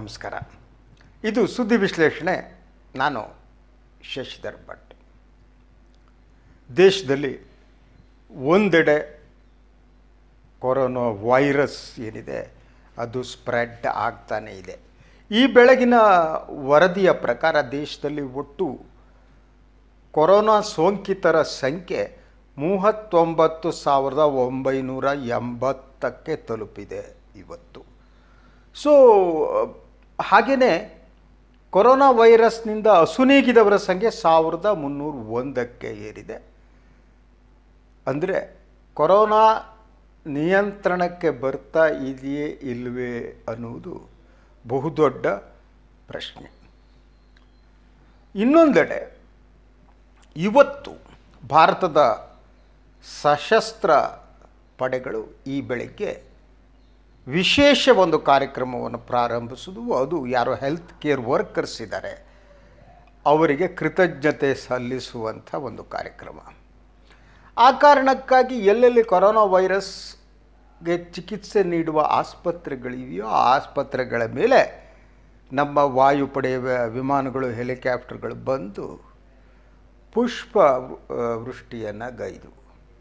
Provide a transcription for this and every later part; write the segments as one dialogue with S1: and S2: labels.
S1: ನಮಸ್ಕಾರ. ಇದು ಸುದ್ದಿ ವಿಶ್ಲೇಷಣೆ. ನಾನು ಶಶಿಧರ್ ಭಟ್. ದೇಶದಲ್ಲಿ ಒಂದೆಡೆ ಕೊರೋನಾ ವೈರಸ್ ಏನಿದೆ ಅದು ಸ್ಪ್ರೆಡ್ ಆಗ್ತಾನೇ ಇದೆ. ಈ ಬೆಳಗಿನ ವರದಿಯ ಪ್ರಕಾರ ದೇಶದಲ್ಲಿ ಒಟ್ಟು ಕೊರೋನಾ ಸೋಂಕಿತರ ಸಂಖ್ಯೆ 39,980ಕ್ಕೆ ತಲುಪಿದೆ ಇವತ್ತು. ಸೊ ಹಾಗೆಯೇ ಕೊರೋನಾ ವೈರಸ್ನಿಂದ ಅಸುನೀಗಿದವರ ಸಂಖ್ಯೆ 1,301ಕ್ಕೆ ಏರಿದೆ. ಅಂದರೆ ಕೊರೋನಾ ನಿಯಂತ್ರಣಕ್ಕೆ ಬರ್ತಾ ಇದೆಯೇ ಇಲ್ಲವೇ ಅನ್ನುವುದು ಬಹುದೊಡ್ಡ ಪ್ರಶ್ನೆ. ಇನ್ನೊಂದೆಡೆ ಇವತ್ತು ಭಾರತದ ಸಶಸ್ತ್ರ ಪಡೆಗಳು ಈ ಬೆಳಗ್ಗೆ ವಿಶೇಷ ಒಂದು ಕಾರ್ಯಕ್ರಮವನ್ನು ಪ್ರಾರಂಭಿಸುವುದು. ಅದು ಯಾರೋ ಹೆಲ್ತ್ ಕೇರ್ ವರ್ಕರ್ಸ್ ಇದ್ದಾರೆ ಅವರಿಗೆ ಕೃತಜ್ಞತೆ ಸಲ್ಲಿಸುವಂಥ ಒಂದು ಕಾರ್ಯಕ್ರಮ. ಆ ಕಾರಣಕ್ಕಾಗಿ ಎಲ್ಲೆಲ್ಲಿ ಕೊರೋನಾ ವೈರಸ್ಗೆ ಚಿಕಿತ್ಸೆ ನೀಡುವ ಆಸ್ಪತ್ರೆಗಳಿವೆಯೋ ಆ ಆಸ್ಪತ್ರೆಗಳ ಮೇಲೆ ನಮ್ಮ ವಾಯುಪಡೆಯ ವಿಮಾನಗಳು, ಹೆಲಿಕಾಪ್ಟರ್ಗಳು ಬಂದು ಪುಷ್ಪ ವೃಷ್ಟಿಯನ್ನು ಗೈದವು.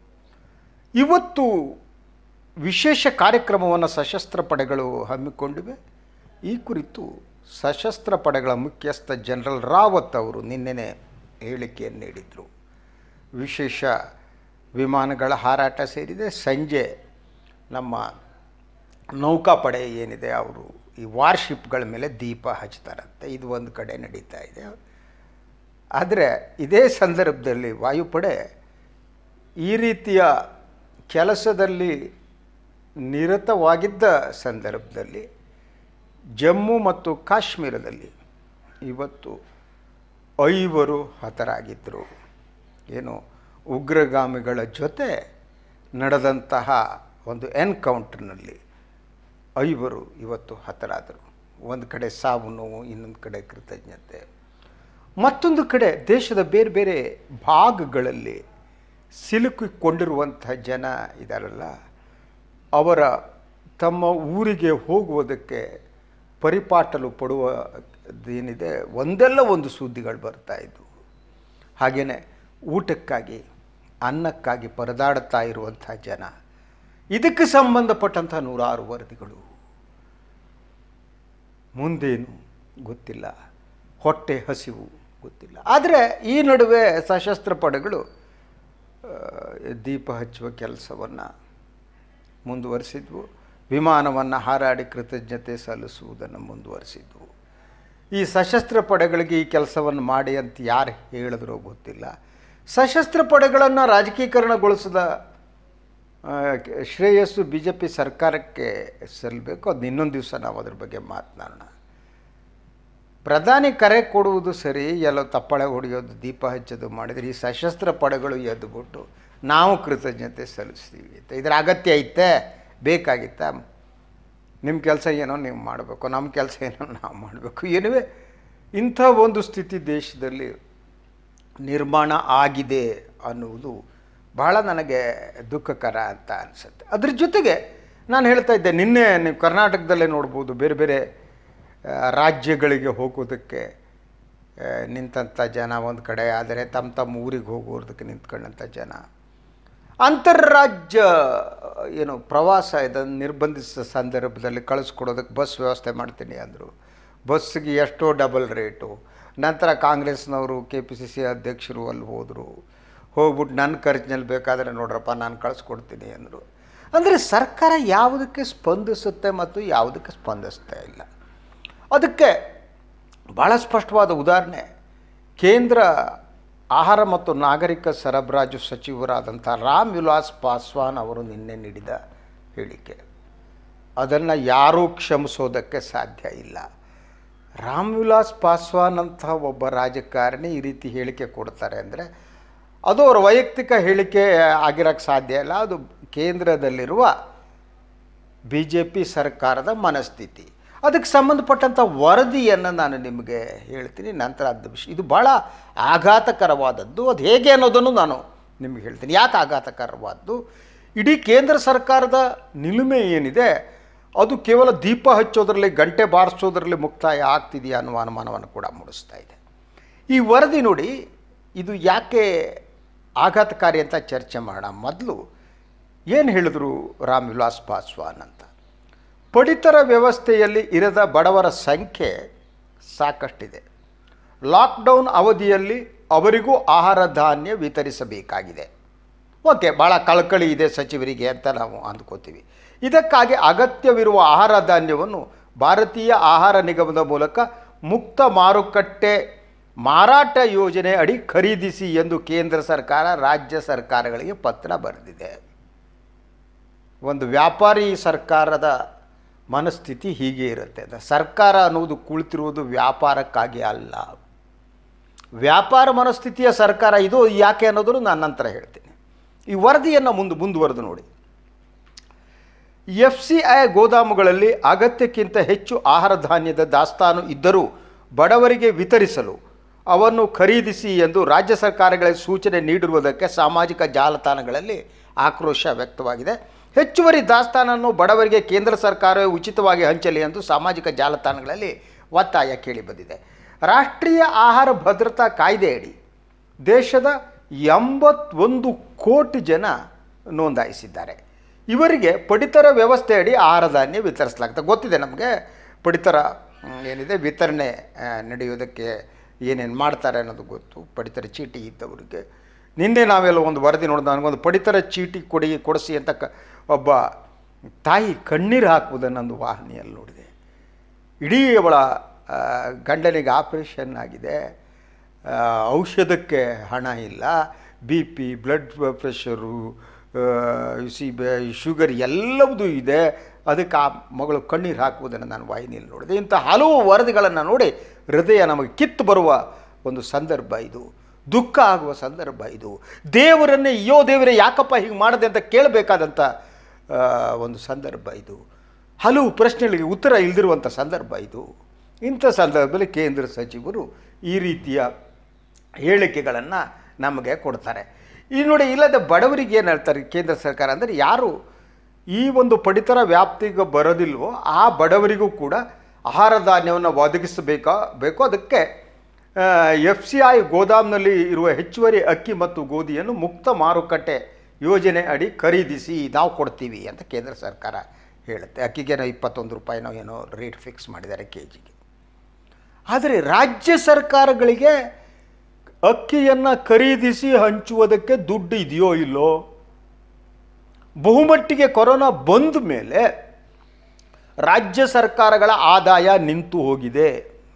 S1: ಇವತ್ತು ವಿಶೇಷ ಕಾರ್ಯಕ್ರಮವನ್ನು ಸಶಸ್ತ್ರ ಪಡೆಗಳು ಹಮ್ಮಿಕೊಂಡಿವೆ. ಈ ಕುರಿತು ಸಶಸ್ತ್ರ ಪಡೆಗಳ ಮುಖ್ಯಸ್ಥ ಜನರಲ್ ರಾವತ್ ಅವರು ನಿನ್ನೆ ಹೇಳಿಕೆಯನ್ನು ನೀಡಿದರು. ವಿಶೇಷ ವಿಮಾನಗಳ ಹಾರಾಟ ಸೇರಿದೆ. ಸಂಜೆ ನಮ್ಮ ನೌಕಾಪಡೆ ಏನಿದೆ ಅವರು ಈ ವಾರ್ಶಿಪ್ಗಳ ಮೇಲೆ ದೀಪ ಹಚ್ತಾರಂತೆ. ಇದು ಒಂದು ಕಡೆ ನಡೀತಾ ಇದೆ. ಆದರೆ ಇದೇ ಸಂದರ್ಭದಲ್ಲಿ ವಾಯುಪಡೆ ಈ ರೀತಿಯ ಕೆಲಸದಲ್ಲಿ ನಿರತವಾಗಿದ್ದ ಸಂದರ್ಭದಲ್ಲಿ ಜಮ್ಮು ಮತ್ತು ಕಾಶ್ಮೀರದಲ್ಲಿ ಇವತ್ತು 5 ಹತರಾಗಿದ್ದರು. ಏನು ಉಗ್ರಗಾಮಿಗಳ ಜೊತೆ ನಡೆದಂತಹ ಒಂದು ಎನ್ಕೌಂಟರ್ನಲ್ಲಿ 5 ಇವತ್ತು ಹತರಾದರು. ಒಂದು ಕಡೆ ಸಾವು ನೋವು, ಇನ್ನೊಂದು ಕಡೆ ಕೃತಜ್ಞತೆ. ಮತ್ತೊಂದು ಕಡೆ ದೇಶದ ಬೇರೆ ಬೇರೆ ಭಾಗಗಳಲ್ಲಿ ಸಿಲುಕಿಕೊಂಡಿರುವಂಥ ಜನ ಇದ್ದಾರಲ್ಲ, ಅವರ ತಮ್ಮ ಊರಿಗೆ ಹೋಗುವುದಕ್ಕೆ ಪರಿಪಾಟಲು ಪಡುವುದೇನಿದೆ ಒಂದೆಲ್ಲ ಒಂದು ಸುದ್ದಿಗಳು ಬರ್ತಾಯಿದ್ವು. ಹಾಗೆಯೇ ಊಟಕ್ಕಾಗಿ, ಅನ್ನಕ್ಕಾಗಿ ಪರದಾಡುತ್ತಾ ಇರುವಂಥ ಜನ, ಇದಕ್ಕೆ ಸಂಬಂಧಪಟ್ಟಂಥ 100 ವರದಿಗಳು. ಮುಂದೇನು ಗೊತ್ತಿಲ್ಲ, ಹೊಟ್ಟೆ ಹಸಿವು ಗೊತ್ತಿಲ್ಲ. ಆದರೆ ಈ ನಡುವೆ ಸಶಸ್ತ್ರ ಪಡೆಗಳು ದೀಪ ಹಚ್ಚುವ ಕೆಲಸವನ್ನು ಮುಂದುವರಿಸಿದ್ವು. ವಿಮಾನವನ್ನು ಹಾರಾಡಿ ಕೃತಜ್ಞತೆ ಸಲ್ಲಿಸುವುದನ್ನು ಮುಂದುವರಿಸಿದ್ವು. ಈ ಸಶಸ್ತ್ರ ಪಡೆಗಳಿಗೆ ಈ ಕೆಲಸವನ್ನು ಮಾಡಿ ಅಂತ ಯಾರು ಹೇಳಿದ್ರೋ ಗೊತ್ತಿಲ್ಲ. ಸಶಸ್ತ್ರ ಪಡೆಗಳನ್ನು ರಾಜಕೀಕರಣಗೊಳಿಸಿದ ಶ್ರೇಯಸ್ಸು BJP ಸರ್ಕಾರಕ್ಕೆ ಸಲ್ಲಬೇಕು. ಅದು ಇನ್ನೊಂದು ದಿವಸ ನಾವು ಅದ್ರ ಬಗ್ಗೆ ಮಾತನಾಡೋಣ. ಪ್ರಧಾನಿ ಕರೆ ಕೊಡುವುದು ಸರಿ, ಎಲ್ಲೋ ತಪ್ಪಳೆ ಹೊಡೆಯೋದು, ದೀಪ ಹಚ್ಚೋದು ಮಾಡಿದರೆ ಈ ಸಶಸ್ತ್ರ ಪಡೆಗಳು ಎದ್ದುಬಿಟ್ಟು ನಾವು ಕೃತಜ್ಞತೆ ಸಲ್ಲಿಸ್ತೀವಿ ಅಂತ. ಇದರ ಅಗತ್ಯ ಐತೆ, ಬೇಕಾಗಿತ್ತಾ? ನಿಮ್ಮ ಕೆಲಸ ಏನೋ ನೀವು ಮಾಡಬೇಕು, ನಮ್ಮ ಕೆಲಸ ಏನೋ ನಾವು ಮಾಡಬೇಕು. ಏನುವೆ ಇಂಥ ಒಂದು ಸ್ಥಿತಿ ದೇಶದಲ್ಲಿ ನಿರ್ಮಾಣ ಆಗಿದೆ ಅನ್ನುವುದು ಬಹಳ ನನಗೆ ದುಃಖಕರ ಅಂತ ಅನಿಸುತ್ತೆ. ಅದ್ರ ಜೊತೆಗೆ ನಾನು ಹೇಳ್ತಾ ಇದ್ದೆ, ನಿನ್ನೆ ನೀವು ಕರ್ನಾಟಕದಲ್ಲೇ ನೋಡ್ಬೋದು, ಬೇರೆ ಬೇರೆ ರಾಜ್ಯಗಳಿಗೆ ಹೋಗೋದಕ್ಕೆ ನಿಂತಂಥ ಜನ ಒಂದು ಕಡೆ, ಆದರೆ ತಮ್ಮ ಊರಿಗೆ ಹೋಗೋದಕ್ಕೆ ನಿಂತ್ಕೊಂಡಂಥ ಜನ. ಅಂತರ್ರಾಜ್ಯ ಏನು ಪ್ರವಾಸ ಇದನ್ನು ನಿರ್ಬಂಧಿಸಿದ ಸಂದರ್ಭದಲ್ಲಿ ಕಳಿಸ್ಕೊಡೋದಕ್ಕೆ ಬಸ್ ವ್ಯವಸ್ಥೆ ಮಾಡ್ತೀನಿ ಅಂದರು. ಬಸ್ಸಿಗೆ ಎಷ್ಟೋ ಡಬಲ್ ರೇಟು. ನಂತರ ಕಾಂಗ್ರೆಸ್ನವರು KPCC ಅಧ್ಯಕ್ಷರು ಅಲ್ಲಿ ಹೋಗ್ಬಿಟ್ಟು ನನ್ನ ಖರ್ಚಿನಲ್ಲಿ ಬೇಕಾದರೆ ನೋಡ್ರಪ್ಪ ನಾನು ಕಳಿಸ್ಕೊಡ್ತೀನಿ ಅಂದರು. ಅಂದರೆ ಸರ್ಕಾರ ಯಾವುದಕ್ಕೆ ಸ್ಪಂದಿಸುತ್ತೆ ಮತ್ತು ಯಾವುದಕ್ಕೆ ಸ್ಪಂದಿಸ್ತಾ ಇಲ್ಲ. ಅದಕ್ಕೆ ಭಾಳ ಸ್ಪಷ್ಟವಾದ ಉದಾಹರಣೆ ಕೇಂದ್ರ ಆಹಾರ ಮತ್ತು ನಾಗರಿಕ ಸರಬರಾಜು ಸಚಿವರಾದಂಥ ರಾಮ್ ವಿಲಾಸ್ ಪಾಸ್ವಾನ್ ಅವರು ನಿನ್ನೆ ನೀಡಿದ ಹೇಳಿಕೆ. ಅದನ್ನು ಯಾರೂ ಕ್ಷಮಿಸೋದಕ್ಕೆ ಸಾಧ್ಯ ಇಲ್ಲ. ರಾಮ್ ವಿಲಾಸ್ ಪಾಸ್ವಾನ್ ಅಂತಹ ಒಬ್ಬ ರಾಜಕಾರಣಿ ಈ ರೀತಿ ಹೇಳಿಕೆ ಕೊಡ್ತಾರೆ ಅಂದರೆ ಅದು ಅವರ ವೈಯಕ್ತಿಕ ಹೇಳಿಕೆ ಆಗಿರೋಕ್ಕೆ ಸಾಧ್ಯ ಇಲ್ಲ. ಅದು ಕೇಂದ್ರದಲ್ಲಿರುವ BJP ಸರ್ಕಾರದ ಮನಸ್ಥಿತಿ. ಅದಕ್ಕೆ ಸಂಬಂಧಪಟ್ಟಂಥ ವರದಿಯನ್ನು ನಾನು ನಿಮಗೆ ಹೇಳ್ತೀನಿ. ನಂತರ ಅದು ವಿಷಯ ಇದು ಭಾಳ ಆಘಾತಕರವಾದದ್ದು. ಅದು ಹೇಗೆ ಅನ್ನೋದನ್ನು ನಾನು ನಿಮಗೆ ಹೇಳ್ತೀನಿ. ಯಾಕೆ ಆಘಾತಕರವಾದ್ದು? ಇಡೀ ಕೇಂದ್ರ ಸರ್ಕಾರದ ನಿಲುಮೆ ಏನಿದೆ ಅದು ಕೇವಲ ದೀಪ ಹಚ್ಚೋದ್ರಲ್ಲಿ, ಗಂಟೆ ಬಾರಿಸೋದ್ರಲ್ಲಿ ಮುಕ್ತಾಯ ಆಗ್ತಿದೆಯಾ ಅನ್ನುವ ಅನುಮಾನವನ್ನು ಕೂಡ ಮೂಡಿಸ್ತಾ ಇದೆ. ಈ ವರದಿ ನೋಡಿ, ಇದು ಯಾಕೆ ಆಘಾತಕಾರಿ ಅಂತ ಚರ್ಚೆ ಮಾಡೋಣ. ಮೊದಲು ಏನು ಹೇಳಿದ್ರು ರಾಮ್ ವಿಲಾಸ್ ಪಾಸ್ವಾನ್ ಅಂತ, ಪಡಿತರ ವ್ಯವಸ್ಥೆಯಲ್ಲಿ ಇರದ ಬಡವರ ಸಂಖ್ಯೆ ಸಾಕಷ್ಟಿದೆ. ಲಾಕ್ಡೌನ್ ಅವಧಿಯಲ್ಲಿ ಅವರಿಗೂ ಆಹಾರ ಧಾನ್ಯ ವಿತರಿಸಬೇಕಾಗಿದೆ. ಓಕೆ, ಭಾಳ ಕಳಕಳಿ ಇದೆ ಸಚಿವರಿಗೆ ಅಂತ ನಾವು ಅಂದ್ಕೋತೀವಿ. ಇದಕ್ಕಾಗಿ ಅಗತ್ಯವಿರುವ ಆಹಾರ ಧಾನ್ಯವನ್ನು ಭಾರತೀಯ ಆಹಾರ ನಿಗಮದ ಮೂಲಕ ಮುಕ್ತ ಮಾರುಕಟ್ಟೆ ಮಾರಾಟ ಯೋಜನೆ ಅಡಿ ಖರೀದಿಸಿ ಎಂದು ಕೇಂದ್ರ ಸರ್ಕಾರ ರಾಜ್ಯ ಸರ್ಕಾರಗಳಿಗೆ ಪತ್ರ ಬರೆದಿದೆ. ಒಂದು ವ್ಯಾಪಾರಿ ಸರ್ಕಾರದ ಮನಸ್ಥಿತಿ ಹೀಗೆ ಇರುತ್ತೆ. ಸರ್ಕಾರ ಅನ್ನುವುದು ಕುಳಿತಿರುವುದು ವ್ಯಾಪಾರಕ್ಕಾಗಿ ಅಲ್ಲ, ವ್ಯಾಪಾರ ಮನಸ್ಥಿತಿಯ ಸರ್ಕಾರ ಇದು. ಯಾಕೆ ಅನ್ನೋದನ್ನು ನಾನು ನಂತರ ಹೇಳ್ತೀನಿ. ಈ ವರದಿಯನ್ನು ಮುಂದುವರೆದು ನೋಡಿ. FCI ಗೋದಾಮುಗಳಲ್ಲಿ ಅಗತ್ಯಕ್ಕಿಂತ ಹೆಚ್ಚು ಆಹಾರ ಧಾನ್ಯದ ದಾಸ್ತಾನು ಇದ್ದರೂ ಬಡವರಿಗೆ ವಿತರಿಸಲು ಅವನ್ನು ಖರೀದಿಸಿ ಎಂದು ರಾಜ್ಯ ಸರ್ಕಾರಗಳಿಗೆ ಸೂಚನೆ ನೀಡಿರುವುದಕ್ಕೆ ಸಾಮಾಜಿಕ ಜಾಲತಾಣಗಳಲ್ಲಿ ಆಕ್ರೋಶ ವ್ಯಕ್ತವಾಗಿದೆ. ಹೆಚ್ಚುವರಿ ದಾಸ್ತಾನನ್ನು ಬಡವರಿಗೆ ಕೇಂದ್ರ ಸರ್ಕಾರವೇ ಉಚಿತವಾಗಿ ಹಂಚಲಿ ಎಂದು ಸಾಮಾಜಿಕ ಜಾಲತಾಣಗಳಲ್ಲಿ ಒತ್ತಾಯ ಕೇಳಿಬಂದಿದೆ. ರಾಷ್ಟ್ರೀಯ ಆಹಾರ ಭದ್ರತಾ ಕಾಯ್ದೆಯಡಿ ದೇಶದ 81 ಕೋಟಿ ಜನ ನೋಂದಾಯಿಸಿದ್ದಾರೆ. ಇವರಿಗೆ ಪಡಿತರ ವ್ಯವಸ್ಥೆಯಡಿ ಆಹಾರ ಧಾನ್ಯ ವಿತರಿಸಲಾಗ್ತದೆ. ಗೊತ್ತಿದೆ ನಮಗೆ ಪಡಿತರ ಏನಿದೆ, ವಿತರಣೆ ನಡೆಯೋದಕ್ಕೆ ಏನೇನು ಮಾಡ್ತಾರೆ ಅನ್ನೋದು ಗೊತ್ತು. ಪಡಿತರ ಚೀಟಿ ಇದ್ದವರಿಗೆ ನಿನ್ನೆ ನಾವೆಲ್ಲ ಒಂದು ವರದಿ ನೋಡಿದ, ನನಗೊಂದು ಪಡಿತರ ಚೀಟಿ ಕೊಡಿಸಿ ಅಂತ ಒಬ್ಬ ತಾಯಿ ಕಣ್ಣೀರು ಹಾಕುವುದನ್ನೊಂದು ವಾಹಿನಿಯಲ್ಲಿ ನೋಡಿದೆ. ಇಡೀ ಅವಳ ಗಂಡನಿಗೆ ಆಪರೇಷನ್ ಆಗಿದೆ, ಔಷಧಕ್ಕೆ ಹಣ ಇಲ್ಲ, BP, ಬ್ಲಡ್ ಪ್ರೆಷರು, ಶುಗರ್ ಎಲ್ಲವೂ ಇದೆ. ಅದಕ್ಕೆ ಆ ಮಗಳು ಕಣ್ಣೀರು ಹಾಕುವುದನ್ನು ನಾನು ವಾಹಿನಿಯಲ್ಲಿ ನೋಡಿದೆ. ಇಂಥ ಹಲವು ವರದಿಗಳನ್ನು ನೋಡಿ ಹೃದಯ ನಮಗೆ ಕಿತ್ತು ಬರುವ ಒಂದು ಸಂದರ್ಭ ಇದು, ದುಃಖ ಆಗುವ ಸಂದರ್ಭ ಇದು. ದೇವರನ್ನೇ ಅಯ್ಯೋ ದೇವರೇ ಯಾಕಪ್ಪ ಹೀಗೆ ಮಾಡಿದೆ ಅಂತ ಕೇಳಬೇಕಾದಂಥ ಒಂದು ಸಂದರ್ಭ ಇದು. ಹಲವು ಪ್ರಶ್ನೆಗಳಿಗೆ ಉತ್ತರ ಇಲ್ಲದಿರುವಂಥ ಸಂದರ್ಭ ಇದು. ಇಂಥ ಸಂದರ್ಭದಲ್ಲಿ ಕೇಂದ್ರ ಸಚಿವರು ಈ ರೀತಿಯ ಹೇಳಿಕೆಗಳನ್ನು ನಮಗೆ ಕೊಡ್ತಾರೆ. ಈ ನೋಡಿ, ಇಲ್ಲದೆ ಬಡವರಿಗೆ ಏನು ಹೇಳ್ತಾರೆ ಕೇಂದ್ರ ಸರ್ಕಾರ ಅಂದರೆ, ಯಾರು ಈ ಒಂದು ಪಡಿತರ ವ್ಯಾಪ್ತಿಗೆ ಬರೋದಿಲ್ವೋ ಆ ಬಡವರಿಗೂ ಕೂಡ ಆಹಾರ ಧಾನ್ಯವನ್ನು ಒದಗಿಸಬೇಕು. ಅದಕ್ಕೆ FCI ಗೋದಾಮ್ನಲ್ಲಿ ಇರುವ ಹೆಚ್ಚುವರಿ ಅಕ್ಕಿ ಮತ್ತು ಗೋಧಿಯನ್ನು ಮುಕ್ತ ಮಾರುಕಟ್ಟೆ ಯೋಜನೆ ಅಡಿ ಖರೀದಿಸಿ ನಾವು ಕೊಡ್ತೀವಿ ಅಂತ ಕೇಂದ್ರ ಸರ್ಕಾರ ಹೇಳುತ್ತೆ. ಅಕ್ಕಿಗೇನೋ 21 ರೂಪಾಯಿನೋ ಏನೋ ರೇಟ್ ಫಿಕ್ಸ್ ಮಾಡಿದ್ದಾರೆ ಕೆಜಿಗೆ. ಆದರೆ ರಾಜ್ಯ ಸರ್ಕಾರಗಳಿಗೆ ಅಕ್ಕಿಯನ್ನು ಖರೀದಿಸಿ ಹಂಚುವುದಕ್ಕೆ ದುಡ್ಡು ಇದೆಯೋ ಇಲ್ಲೋ? ಬಹುಮಟ್ಟಿಗೆ ಕೊರೋನಾ ಬಂದ ಮೇಲೆ ರಾಜ್ಯ ಸರ್ಕಾರಗಳ ಆದಾಯ ನಿಂತು ಹೋಗಿದೆ.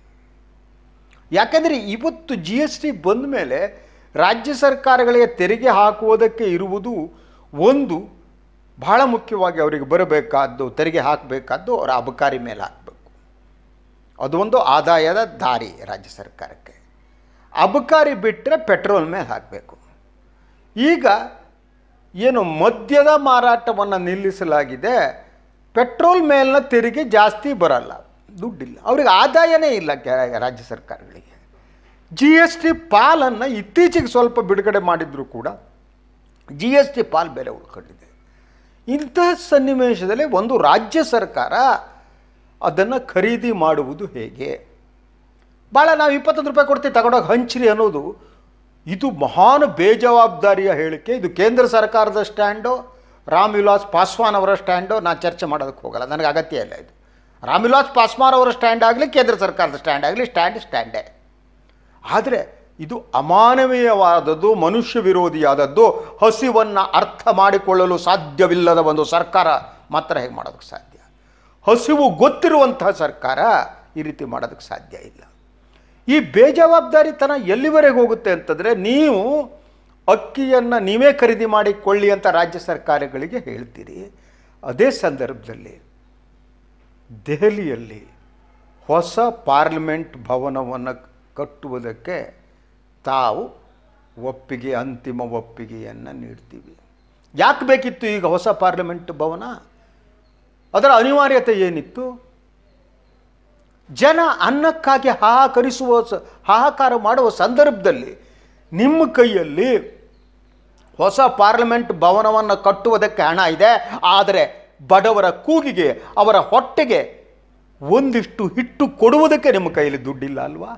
S1: ಯಾಕೆಂದರೆ ಇವತ್ತು GST ಬಂದ ಮೇಲೆ ರಾಜ್ಯ ಸರ್ಕಾರಗಳಿಗೆ ತೆರಿಗೆ ಹಾಕುವುದಕ್ಕೆ ಇರುವುದು ಒಂದು ಬಹಳ ಮುಖ್ಯವಾಗಿ ಅವರಿಗೆ ಬರಬೇಕಾದ್ದು, ತೆರಿಗೆ ಹಾಕಬೇಕಾದ್ದು ಅವರ ಅಬಕಾರಿ ಮೇಲೆ ಹಾಕಬೇಕು. ಅದು ಒಂದು ಆದಾಯದ ದಾರಿ ರಾಜ್ಯ ಸರ್ಕಾರಕ್ಕೆ. ಅಬಕಾರಿ ಬಿಟ್ಟರೆ ಪೆಟ್ರೋಲ್ ಮೇಲೆ ಹಾಕಬೇಕು. ಈಗ ಏನು ಮದ್ಯದ ಮಾರಾಟವನ್ನು ನಿಲ್ಲಿಸಲಾಗಿದೆ, ಪೆಟ್ರೋಲ್ ಮೇಲಿನ ತೆರಿಗೆ ಜಾಸ್ತಿ ಬರಲ್ಲ, ದುಡ್ಡಿಲ್ಲ, ಅವ್ರಿಗೆ ಆದಾಯನೇ ಇಲ್ಲ ರಾಜ್ಯ ಸರ್ಕಾರಗಳಿಗೆ. GST ಪಾಲನ್ನು ಇತ್ತೀಚೆಗೆ ಸ್ವಲ್ಪ ಬಿಡುಗಡೆ ಮಾಡಿದರೂ ಕೂಡ GST ಪಾಲ್ ಬೇರೆ ಉಳ್ಕೊಂಡಿದೆ. ಇಂತಹ ಸನ್ನಿವೇಶದಲ್ಲಿ ಒಂದು ರಾಜ್ಯ ಸರ್ಕಾರ ಅದನ್ನು ಖರೀದಿ ಮಾಡುವುದು ಹೇಗೆ? ಭಾಳ ನಾವು 21 ರೂಪಾಯಿ ಕೊಡ್ತೀವಿ ತಗೊಂಡೋಗಿ ಹಂಚ್ರಿ ಅನ್ನೋದು ಇದು ಮಹಾನ್ ಬೇಜವಾಬ್ದಾರಿಯ ಹೇಳಿಕೆ. ಇದು ಕೇಂದ್ರ ಸರ್ಕಾರದ ಸ್ಟ್ಯಾಂಡು, ರಾಮ್ ವಿಲಾಸ್ ಪಾಸ್ವಾನ್ ಅವರ ಸ್ಟ್ಯಾಂಡು. ನಾನು ಚರ್ಚೆ ಮಾಡೋದಕ್ಕೆ ಹೋಗಲ್ಲ, ನನಗೆ ಅಗತ್ಯ ಇಲ್ಲ. ಇದು ರಾಮ್ ವಿಲಾಸ್ ಪಾಸ್ವಾನ್ ಅವರ ಸ್ಟ್ಯಾಂಡ್ ಆಗಲಿ, ಕೇಂದ್ರ ಸರ್ಕಾರದ ಸ್ಟ್ಯಾಂಡ್ ಆಗಲಿ, ಸ್ಟ್ಯಾಂಡೇ. ಆದರೆ ಇದು ಅಮಾನವೀಯವಾದದ್ದು, ಮನುಷ್ಯ ವಿರೋಧಿಯಾದದ್ದು. ಹಸಿವನ್ನು ಅರ್ಥ ಮಾಡಿಕೊಳ್ಳಲು ಸಾಧ್ಯವಿಲ್ಲದ ಒಂದು ಸರ್ಕಾರ ಮಾತ್ರ ಹೇಗೆ ಮಾಡೋದಕ್ಕೆ ಸಾಧ್ಯ? ಹಸಿವು ಗೊತ್ತಿರುವಂತಹ ಸರ್ಕಾರ ಈ ರೀತಿ ಮಾಡೋದಕ್ಕೆ ಸಾಧ್ಯ ಇಲ್ಲ. ಈ ಬೇಜವಾಬ್ದಾರಿತನ ಎಲ್ಲಿವರೆಗೆ ಹೋಗುತ್ತೆ ಅಂತಂದರೆ, ನೀವು ಅಕ್ಕಿಯನ್ನು ನೀವೇ ಖರೀದಿ ಮಾಡಿಕೊಳ್ಳಿ ಅಂತ ರಾಜ್ಯ ಸರ್ಕಾರಗಳಿಗೆ ಹೇಳ್ತೀರಿ. ಅದೇ ಸಂದರ್ಭದಲ್ಲಿ ದೆಹಲಿಯಲ್ಲಿ ಹೊಸ ಪಾರ್ಲಿಮೆಂಟ್ ಭವನವನ್ನು ಕಟ್ಟುವುದಕ್ಕೆ ತಾವು ಅಂತಿಮ ಒಪ್ಪಿಗೆಯನ್ನು ನೀಡ್ತೀವಿ. ಯಾಕೆ ಬೇಕಿತ್ತು ಈಗ ಹೊಸ ಪಾರ್ಲಿಮೆಂಟ್ ಭವನ? ಅದರ ಅನಿವಾರ್ಯತೆ ಏನಿತ್ತು? ಜನ ಅನ್ನಕ್ಕಾಗಿ ಹಾಹಾಕಾರ ಮಾಡುವ ಸಂದರ್ಭದಲ್ಲಿ ನಿಮ್ಮ ಕೈಯಲ್ಲಿ ಹೊಸ ಪಾರ್ಲಿಮೆಂಟ್ ಭವನವನ್ನು ಕಟ್ಟುವುದಕ್ಕೆ ಹಣ ಇದೆ, ಆದರೆ ಬಡವರ ಕೂಗಿಗೆ, ಅವರ ಹೊಟ್ಟೆಗೆ ಒಂದಿಷ್ಟು ಹಿಟ್ಟು ಕೊಡುವುದಕ್ಕೆ ನಿಮ್ಮ ಕೈಯಲ್ಲಿ ದುಡ್ಡಿಲ್ಲ ಅಲ್ವಾ?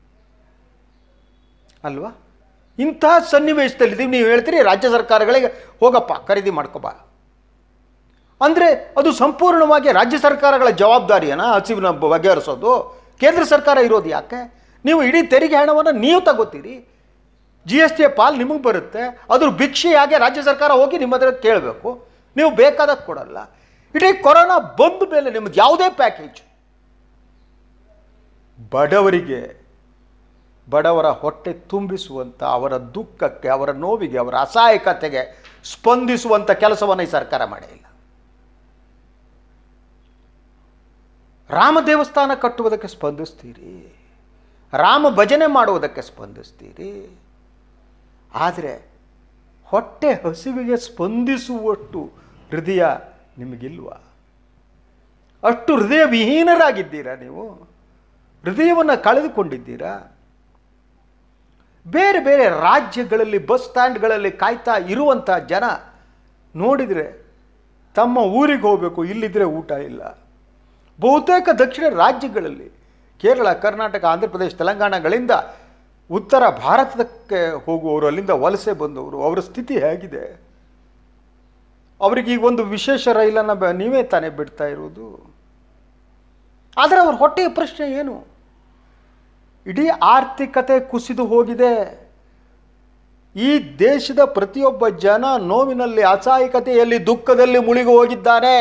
S1: ಅಲ್ವಾ? ಇಂತಹ ಸನ್ನಿವೇಶದಲ್ಲಿದ್ದೀವಿ. ನೀವು ಹೇಳ್ತೀರಿ ರಾಜ್ಯ ಸರ್ಕಾರಗಳಿಗೆ ಹೋಗಪ್ಪ ಖರೀದಿ ಮಾಡ್ಕೊಬಾ ಅಂದರೆ ಅದು ಸಂಪೂರ್ಣವಾಗಿ ರಾಜ್ಯ ಸರ್ಕಾರಗಳ ಜವಾಬ್ದಾರಿಯನ್ನು ಹಸಿವಿನ ಬಗೆಹರಿಸೋದು. ಕೇಂದ್ರ ಸರ್ಕಾರ ಇರೋದು ಯಾಕೆ? ನೀವು ಇಡೀ ತೆರಿಗೆ ಹಣವನ್ನು ನೀವು ತಗೋತೀರಿ, GST ಪಾಲ್ ನಿಮಗೆ ಬರುತ್ತೆ, ಅದ್ರ ಭಿಕ್ಷೆಯಾಗೆ ರಾಜ್ಯ ಸರ್ಕಾರ ಹೋಗಿ ನಿಮ್ಮ ಹತ್ರ ಕೇಳಬೇಕು, ನೀವು ಬೇಕಾದಾಗ ಕೊಡಲ್ಲ. ಇಡೀ ಕೊರೋನಾ ಬಂದ ಮೇಲೆ ನಿಮ್ಮದು ಯಾವುದೇ ಪ್ಯಾಕೇಜ್ ಬಡವರಿಗೆ, ಬಡವರ ಹೊಟ್ಟೆ ತುಂಬಿಸುವಂಥ, ಅವರ ದುಃಖಕ್ಕೆ, ಅವರ ನೋವಿಗೆ, ಅವರ ಅಸಹಾಯಕತೆಗೆ ಸ್ಪಂದಿಸುವಂಥ ಕೆಲಸವನ್ನು ಈ ಸರ್ಕಾರ ಮಾಡೇ ಇಲ್ಲ. ರಾಮ ದೇವಸ್ಥಾನ ಕಟ್ಟುವುದಕ್ಕೆ ಸ್ಪಂದಿಸ್ತೀರಿ, ರಾಮ ಭಜನೆ ಮಾಡುವುದಕ್ಕೆ ಸ್ಪಂದಿಸ್ತೀರಿ, ಆದರೆ ಹೊಟ್ಟೆ ಹಸಿವಿಗೆ ಸ್ಪಂದಿಸುವಷ್ಟು ಹೃದಯ ನಿಮಗಿಲ್ವಾ? ಅಷ್ಟು ಹೃದಯ ವಿಹೀನರಾಗಿದ್ದೀರಾ ನೀವು? ಹೃದಯವನ್ನು ಕಳೆದುಕೊಂಡಿದ್ದೀರಾ? ಬೇರೆ ಬೇರೆ ರಾಜ್ಯಗಳಲ್ಲಿ ಬಸ್ ಸ್ಟ್ಯಾಂಡ್ಗಳಲ್ಲಿ ಕಾಯ್ತಾ ಇರುವಂಥ ಜನ ನೋಡಿದರೆ ತಮ್ಮ ಊರಿಗೆ ಹೋಗಬೇಕು, ಇಲ್ಲಿದ್ದರೆ ಊಟ ಇಲ್ಲ. ಬಹುತೇಕ ದಕ್ಷಿಣ ರಾಜ್ಯಗಳಲ್ಲಿ ಕೇರಳ, ಕರ್ನಾಟಕ, ಆಂಧ್ರ ಪ್ರದೇಶ, ತೆಲಂಗಾಣಗಳಿಂದ ಉತ್ತರ ಭಾರತಕ್ಕೆ ಹೋಗುವವರು, ಅಲ್ಲಿಂದ ವಲಸೆ ಬಂದವರು, ಅವರ ಸ್ಥಿತಿ ಹೇಗಿದೆ? ಅವರಿಗೆ ಈಗ ಒಂದು ವಿಶೇಷ ರೈಲನ್ನು ನೀವೇ ತಾನೇ ಬಿಡ್ತಾ ಇರೋದು. ಆದರೆ ಅವ್ರ ಹೊಟ್ಟೆಯ ಪ್ರಶ್ನೆ ಏನು? ಇಡೀ ಆರ್ಥಿಕತೆ ಕುಸಿದು ಹೋಗಿದೆ. ಈ ದೇಶದ ಪ್ರತಿಯೊಬ್ಬ ಜನ ನೋವಿನಲ್ಲಿ, ಅಸಹಾಯಕತೆಯಲ್ಲಿ, ದುಃಖದಲ್ಲಿ ಮುಳುಗಿ ಹೋಗಿದ್ದಾನೆ.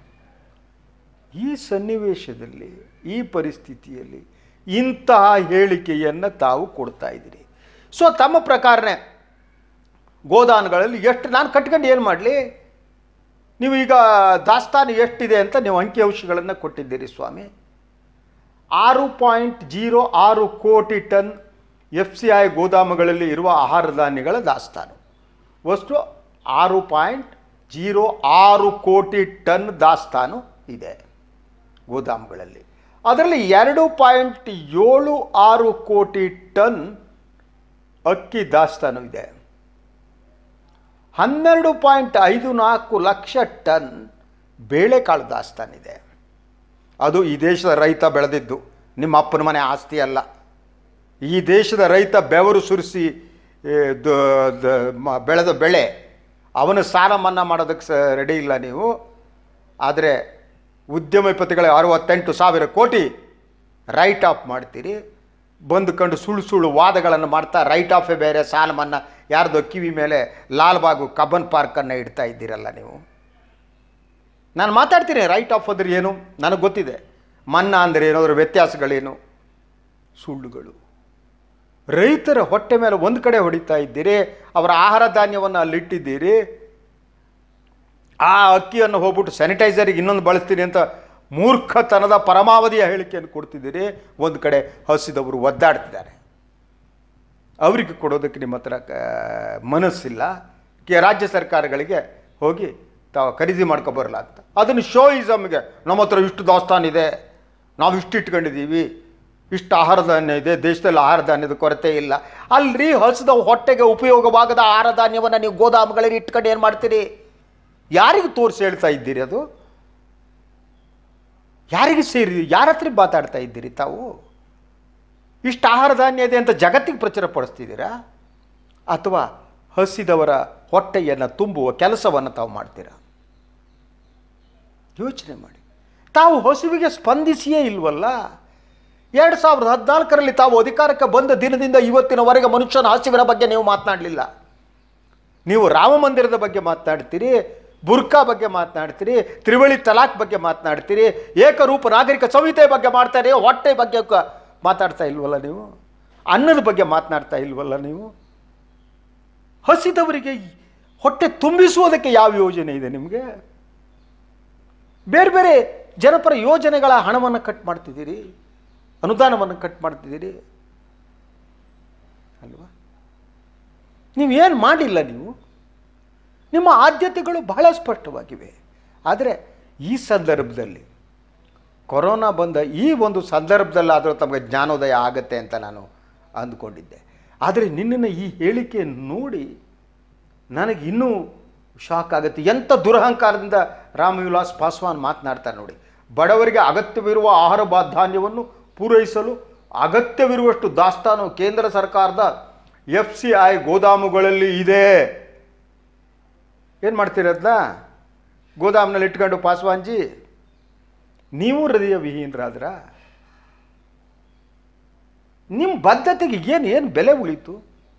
S1: ಈ ಸನ್ನಿವೇಶದಲ್ಲಿ, ಈ ಪರಿಸ್ಥಿತಿಯಲ್ಲಿ ಇಂತಹ ಹೇಳಿಕೆಯನ್ನು ತಾವು ಕೊಡ್ತಾ ಇದ್ದೀರಿ. ಸೊ ತಮ್ಮ ಪ್ರಕಾರನೇ ಗೋದಾನುಗಳಲ್ಲಿ ಎಷ್ಟು ನಾನು ಕಟ್ಕೊಂಡು ಏನು ಮಾಡಲಿ? ನೀವು ಈಗ ದಾಸ್ತಾನು ಎಷ್ಟಿದೆ ಅಂತ ನೀವು ಅಂಕಿಅಂಶಗಳನ್ನು ಕೊಟ್ಟಿದ್ದೀರಿ ಸ್ವಾಮಿ. 6.06 ಕೋಟಿ ಟನ್ FCI ಗೋದಾಮುಗಳಲ್ಲಿ ಇರುವ ಆಹಾರ ಧಾನ್ಯಗಳ ದಾಸ್ತಾನು. ವಸ್ತು 6.06 ಕೋಟಿ ಟನ್ ದಾಸ್ತಾನು ಇದೆ ಗೋದಾಮುಗಳಲ್ಲಿ. ಅದರಲ್ಲಿ 2.76 ಕೋಟಿ ಟನ್ ಅಕ್ಕಿ ದಾಸ್ತಾನು ಇದೆ. 12.54 ಲಕ್ಷ ಟನ್ ಬೇಳೆಕಾಳು ದಾಸ್ತಾನಿದೆ. ಅದು ಈ ದೇಶದ ರೈತ ಬೆಳೆದಿದ್ದು, ನಿಮ್ಮ ಅಪ್ಪನ ಮನೆ ಆಸ್ತಿ ಅಲ್ಲ. ಈ ದೇಶದ ರೈತ ಬೆವರು ಸುರಿಸಿ ಬೆಳೆದ ಬೆಳೆ, ಅವನ ಸಾಲ ಮನ್ನಾ ಮಾಡೋದಕ್ಕೆ ರೆಡಿ ಇಲ್ಲ ನೀವು. ಆದರೆ ಉದ್ಯಮಪತಿಗಳ 68,000 ಕೋಟಿ ರೈಟ್ ಆಫ್ ಮಾಡ್ತೀರಿ. ಬಂದುಕೊಂಡು ಸುಳ್ಳು ವಾದಗಳನ್ನು ಮಾಡ್ತಾ ರೈಟ್ ಆಫೇ ಬೇರೆ, ಸಾಲ ಮನ್ನಾ ಯಾರ್ದೋ ಕಿವಿ ಮೇಲೆ ಲಾಲ್ಬಾಗು ಕಬ್ಬನ್ ಪಾರ್ಕನ್ನು ಇಡ್ತಾ ಇದ್ದೀರಲ್ಲ ನೀವು. ನಾನು ಮಾತಾಡ್ತೀನಿ ರೈಟ್ ಆಫ್ ಅಂದರೆ ಏನು ನನಗೆ ಗೊತ್ತಿದೆ, ಮನ್ನಾ ಅಂದರೆ ಏನು, ಅದರ ವ್ಯತ್ಯಾಸಗಳೇನು. ಸುಳ್ಳುಗಳು. ರೈತರ ಹೊಟ್ಟೆ ಮೇಲೆ ಒಂದು ಕಡೆ ಹೊಡಿತಾ ಇದ್ದೀರಿ, ಅವರ ಆಹಾರ ಧಾನ್ಯವನ್ನು ಅಲ್ಲಿಟ್ಟಿದ್ದೀರಿ. ಆ ಅಕ್ಕಿಯನ್ನು ಹೋಗ್ಬಿಟ್ಟು ಸ್ಯಾನಿಟೈಸರಿಗೆ ಇನ್ನೊಂದು ಬಳಸ್ತೀನಿ ಅಂತ ಮೂರ್ಖತನದ ಪರಮಾವಧಿಯ ಹೇಳಿಕೆಯನ್ನು ಕೊಡ್ತಿದ್ದೀರಿ. ಒಂದು ಕಡೆ ಹಸಿದವರು ಒದ್ದಾಡ್ತಿದ್ದಾರೆ, ಅವರಿಗೆ ಕೊಡೋದಕ್ಕೆ ನಿಮ್ಮ ಹತ್ರ ಮನಸ್ಸಿಲ್ಲ. ರಾಜ್ಯ ಸರ್ಕಾರಗಳಿಗೆ ಹೋಗಿ ತಾವು ಖರೀದಿ ಮಾಡ್ಕೊಬರಲ್ಲ ಅಂತ. ಅದನ್ನು ಶೋಯಿಸಮ್ಗೆ ನಮ್ಮ ಹತ್ರ ಇಷ್ಟು ದಾಸ್ತಾನಿದೆ, ನಾವು ಇಷ್ಟು ಇಟ್ಕೊಂಡಿದ್ದೀವಿ, ಇಷ್ಟು ಆಹಾರ ಧಾನ್ಯ ಇದೆ, ದೇಶದಲ್ಲಿ ಆಹಾರ ಧಾನ್ಯದ ಕೊರತೆ ಇಲ್ಲ. ಅಲ್ರಿ, ಹಸಿದ ಹೊಟ್ಟೆಗೆ ಉಪಯೋಗವಾಗದ ಆಹಾರ ಧಾನ್ಯವನ್ನು ನೀವು ಗೋದಾಮುಗಳಲ್ಲಿ ಇಟ್ಕೊಂಡು ಏನು ಮಾಡ್ತೀರಿ? ಯಾರಿಗೆ ತೋರಿಸಿ ಹೇಳ್ತಾ ಇದ್ದೀರಿ? ಅದು ಯಾರಿಗೆ ಸೇರಿ, ಯಾರ ಹತ್ರ ಮಾತಾಡ್ತಾ ಇದ್ದೀರಿ ತಾವು? ಇಷ್ಟು ಆಹಾರ ಧಾನ್ಯ ಇದೆ ಅಂತ ಜಗತ್ತಿಗೆ ಪ್ರಚಾರ ಪಡಿಸ್ತಿದ್ದೀರಾ, ಅಥವಾ ಹಸಿದವರ ಹೊಟ್ಟೆಯನ್ನು ತುಂಬುವ ಕೆಲಸವನ್ನು ತಾವು ಮಾಡ್ತೀರಾ? ಯೋಚನೆ ಮಾಡಿ. ತಾವು ಹಸಿವಿಗೆ ಸ್ಪಂದಿಸಿಯೇ ಇಲ್ವಲ್ಲ. 2014ರಲ್ಲಿ ತಾವು ಅಧಿಕಾರಕ್ಕೆ ಬಂದ ದಿನದಿಂದ ಇವತ್ತಿನವರೆಗೆ ಮನುಷ್ಯನ ಹಸಿವಿನ ಬಗ್ಗೆ ನೀವು ಮಾತನಾಡಲಿಲ್ಲ. ನೀವು ರಾಮ ಮಂದಿರದ ಬಗ್ಗೆ ಮಾತನಾಡ್ತೀರಿ, ಬುರ್ಕಾ ಬಗ್ಗೆ ಮಾತನಾಡ್ತೀರಿ, ತ್ರಿವಳಿ ತಲಾಕ್ ಬಗ್ಗೆ ಮಾತನಾಡ್ತೀರಿ, ಏಕರೂಪ ನಾಗರಿಕ ಸಂಹಿತೆ ಬಗ್ಗೆ ಮಾಡ್ತಾರೆ, ಹೊಟ್ಟೆ ಬಗ್ಗೆ ಮಾತಾಡ್ತಾ ಇಲ್ವಲ್ಲ ನೀವು? ಅನ್ನದ ಬಗ್ಗೆ ಮಾತನಾಡ್ತಾ ಇಲ್ವಲ್ಲ ನೀವು? ಹಸಿದವರಿಗೆ ಹೊಟ್ಟೆ ತುಂಬಿಸುವುದಕ್ಕೆ ಯಾವ ಯೋಜನೆ ಇದೆ ನಿಮಗೆ? ಬೇರೆ ಬೇರೆ ಜನಪರ ಯೋಜನೆಗಳ ಹಣವನ್ನು ಕಟ್ ಮಾಡ್ತಿದ್ದೀರಿ, ಅನುದಾನವನ್ನು ಕಟ್ ಮಾಡ್ತಿದ್ದೀರಿ ಅಲ್ವಾ? ನೀವೇನು ಮಾಡಿಲ್ಲ. ನೀವು ನಿಮ್ಮ ಆದ್ಯತೆಗಳು ಬಹಳ ಸ್ಪಷ್ಟವಾಗಿವೆ. ಆದರೆ ಈ ಸಂದರ್ಭದಲ್ಲಿ, ಕೊರೋನಾ ಬಂದ ಈ ಒಂದು ಸಂದರ್ಭದಲ್ಲಾದರೂ ತಮಗೆ ಜ್ಞಾನೋದಯ ಆಗತ್ತೆ ಅಂತ ನಾನು ಅಂದ್ಕೊಂಡಿದ್ದೆ. ಆದರೆ ನಿನ್ನ ಈ ಹೇಳಿಕೆ ನೋಡಿ ನನಗೆ ಇನ್ನೂ ಶಾಕ್ ಆಗುತ್ತೆ. ಎಂಥ ದುರಹಂಕಾರದಿಂದ ರಾಮವಿಲಾಸ್ ಪಾಸ್ವಾನ್ ಮಾತನಾಡ್ತಾರೆ ನೋಡಿ. ಬಡವರಿಗೆ ಅಗತ್ಯವಿರುವ ಆಹಾರ ಧಾನ್ಯವನ್ನು ಪೂರೈಸಲು ಅಗತ್ಯವಿರುವಷ್ಟು ದಾಸ್ತಾನು ಕೇಂದ್ರ ಸರ್ಕಾರದ FCI ಗೋದಾಮುಗಳಲ್ಲಿ ಇದೆ. ಏನು ಮಾಡ್ತೀರದ್ನ ಗೋದಾಮ್ನಲ್ಲಿ ಇಟ್ಕೊಂಡು ಪಾಸ್ವಾನ್ಜಿ? ನೀವು ಹೃದಯ ವಿಹೀನರಾದ್ರ? ನಿಮ್ಮ ಬದ್ಧತೆಗೆ ಏನು ಬೆಲೆ ಉಳಿತು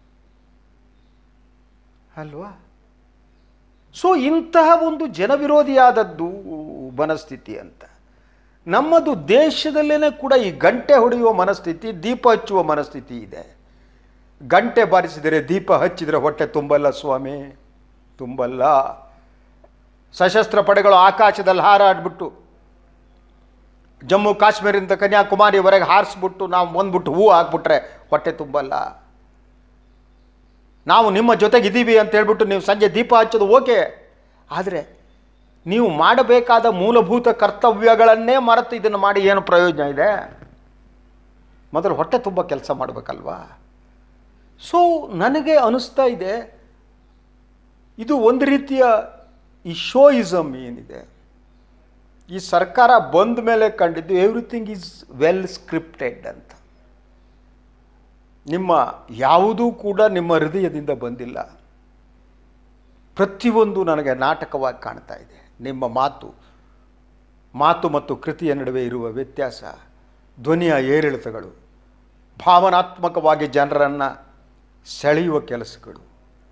S1: ಅಲ್ವಾ? ಸೊ ಇಂತಹ ಒಂದು ಜನವಿರೋಧಿಯಾದದ್ದು ಮನಸ್ಥಿತಿ ಅಂತ. ನಮ್ಮದು ದೇಶದಲ್ಲೇ ಕೂಡ ಈ ಗಂಟೆ ಹೊಡೆಯುವ ಮನಸ್ಥಿತಿ, ದೀಪ ಹಚ್ಚುವ ಮನಸ್ಥಿತಿ ಇದೆ. ಗಂಟೆ ಬಾರಿಸಿದರೆ ದೀಪ ಹಚ್ಚಿದರೆ ಹೊಟ್ಟೆ ತುಂಬಲ್ಲ ಸ್ವಾಮಿ, ತುಂಬಲ್ಲ. ಸಶಸ್ತ್ರ ಪಡೆಗಳು ಆಕಾಶದಲ್ಲಿ ಹಾರಾಡ್ಬಿಟ್ಟು ಜಮ್ಮು ಕಾಶ್ಮೀರದಿಂದ ಕನ್ಯಾಕುಮಾರಿವರೆಗೆ ಹಾರಿಸ್ಬಿಟ್ಟು ನಾವು ಬಂದ್ಬಿಟ್ಟು ಹೂ ಹಾಕ್ಬಿಟ್ರೆ ಹೊಟ್ಟೆ ತುಂಬಲ್ಲ. ನಾವು ನಿಮ್ಮ ಜೊತೆಗಿದ್ದೀವಿ ಅಂತ ಹೇಳ್ಬಿಟ್ಟು ನೀವು ಸಂಜೆ ದೀಪ ಹಚ್ಚೋದು ಓಕೆ, ಆದರೆ ನೀವು ಮಾಡಬೇಕಾದ ಮೂಲಭೂತ ಕರ್ತವ್ಯಗಳನ್ನೇ ಮರೆತು ಇದನ್ನು ಮಾಡಿ ಏನು ಪ್ರಯೋಜನ ಇದೆ? ಮೊದಲು ಹೊಟ್ಟೆ ತುಂಬ ಕೆಲಸ ಮಾಡಬೇಕಲ್ವಾ? ಸೊ ನನಗೆ ಅನಿಸ್ತಾ ಇದೆ ಇದು ಒಂದು ರೀತಿಯ ಈ ಶೋಯಿಸಮ್ ಏನಿದೆ, ಈ ಸರ್ಕಾರ ಬಂದ ಮೇಲೆ ಕಂಡಿದ್ದು ಎವ್ರಿಥಿಂಗ್ ಈಸ್ ವೆಲ್ ಸ್ಕ್ರಿಪ್ಟೆಡ್ ಅಂತ. ನಿಮ್ಮ ಯಾವುದೂ ಕೂಡ ನಿಮ್ಮ ಹೃದಯದಿಂದ ಬಂದಿಲ್ಲ. ಪ್ರತಿಯೊಂದು ನನಗೆ ನಾಟಕವಾಗಿ ಕಾಣ್ತಾ ಇದೆ. ನಿಮ್ಮ ಮಾತು ಮತ್ತು ಕೃತಿಯ ನಡುವೆ ಇರುವ ವ್ಯತ್ಯಾಸ, ಧ್ವನಿಯ ಏರಿಳಿತಗಳು, ಭಾವನಾತ್ಮಕವಾಗಿ ಜನರನ್ನು ಸೆಳೆಯುವ ಕೆಲಸಗಳು,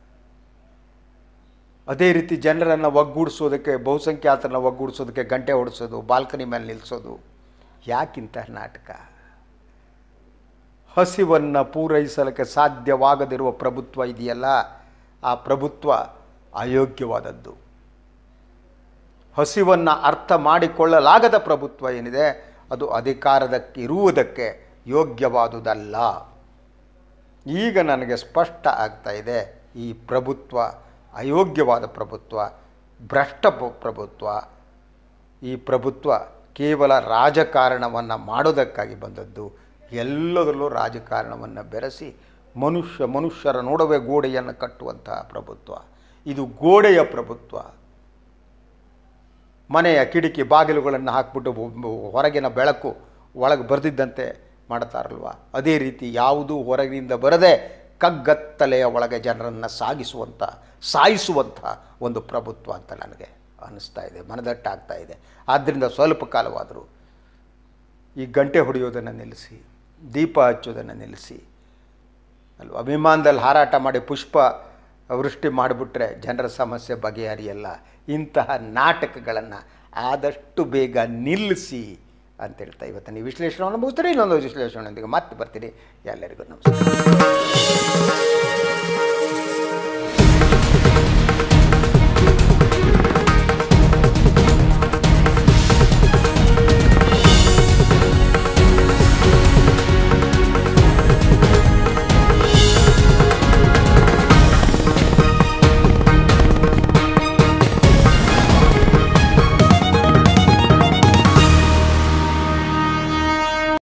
S1: ಅದೇ ರೀತಿ ಜನರನ್ನು ಒಗ್ಗೂಡಿಸೋದಕ್ಕೆ, ಬಹುಸಂಖ್ಯಾತರನ್ನು ಒಗ್ಗೂಡಿಸೋದಕ್ಕೆ ಗಂಟೆ ಹೊಡಿಸೋದು, ಬಾಲ್ಕನಿ ಮೇಲೆ ನಿಲ್ಲಿಸೋದು. ಯಾಕಿಂತ ನಾಟಕ? ಹಸಿವನ್ನು ಪೂರೈಸಲಿಕ್ಕೆ ಸಾಧ್ಯವಾಗದಿರುವ ಪ್ರಭುತ್ವ ಇದೆಯಲ್ಲ, ಆ ಪ್ರಭುತ್ವ ಅಯೋಗ್ಯವಾದದ್ದು. ಹಸಿವನ್ನು ಅರ್ಥ ಮಾಡಿಕೊಳ್ಳಲಾಗದ ಪ್ರಭುತ್ವ ಏನಿದೆ ಅದು ಅಧಿಕಾರದಕ್ಕಿರುವುದಕ್ಕೆ ಯೋಗ್ಯವಾದುದಲ್ಲ. ಈಗ ನನಗೆ ಸ್ಪಷ್ಟ ಆಗ್ತಾ ಇದೆ, ಈ ಪ್ರಭುತ್ವ ಅಯೋಗ್ಯವಾದ ಪ್ರಭುತ್ವ, ಭ್ರಷ್ಟ ಪ್ರಭುತ್ವ. ಈ ಪ್ರಭುತ್ವ ಕೇವಲ ರಾಜಕಾರಣವನ್ನು ಮಾಡೋದಕ್ಕಾಗಿ ಬಂದದ್ದು. ಎಲ್ಲದರಲ್ಲೂ ರಾಜಕಾರಣವನ್ನು ಬೆರೆಸಿ ಮನುಷ್ಯರ ನಡುವೆ ಗೋಡೆಯನ್ನು ಕಟ್ಟುವಂತಹ ಪ್ರಭುತ್ವ. ಇದು ಗೋಡೆಯ ಪ್ರಭುತ್ವ. ಮನೆಯ ಕಿಟಕಿ ಬಾಗಿಲುಗಳನ್ನು ಹಾಕ್ಬಿಟ್ಟು ಹೊರಗಿನ ಬೆಳಕು ಒಳಗೆ ಬರೆದಿದ್ದಂತೆ ಮಾಡ್ತಾರಲ್ವ, ಅದೇ ರೀತಿ ಯಾವುದೂ ಹೊರಗಿನಿಂದ ಬರದೆ ಕಗ್ಗತ್ತಲೆಯ ಒಳಗೆ ಜನರನ್ನು ಸಾಯಿಸುವಂಥ ಒಂದು ಪ್ರಭುತ್ವ ಅಂತ ನನಗೆ ಅನ್ನಿಸ್ತಾ ಇದೆ, ಮನದಟ್ಟಾಗ್ತಾ ಇದೆ. ಆದ್ದರಿಂದ ಸ್ವಲ್ಪ ಕಾಲವಾದರೂ ಈ ಗಂಟೆ ಹೊಡೆಯೋದನ್ನು ನಿಲ್ಲಿಸಿ, ದೀಪ ಹಚ್ಚೋದನ್ನು ನಿಲ್ಲಿಸಿ ಅಲ್ವಾ. ವಿಮಾನದಲ್ಲಿ ಹಾರಾಟ ಮಾಡಿ ಪುಷ್ಪ ವೃಷ್ಟಿ ಮಾಡಿಬಿಟ್ರೆ ಜನರ ಸಮಸ್ಯೆ ಬಗೆಹರಿಯಲ್ಲ. ಇಂತಹ ನಾಟಕಗಳನ್ನು ಆದಷ್ಟು ಬೇಗ ನಿಲ್ಲಿಸಿ ಅಂತ ಹೇಳ್ತಾ ಇವತ್ತಿನ ಈ ವಿಶ್ಲೇಷಣೆಯನ್ನು ಮುಗಿಸ್ತಾರೆ. ಇನ್ನೊಂದು ವಿಶ್ಲೇಷಣೆಯೊಂದಿಗೆ ಮತ್ತೆ ಬರ್ತೀನಿ. ಎಲ್ಲರಿಗೂ ನಮಸ್ಕಾರ.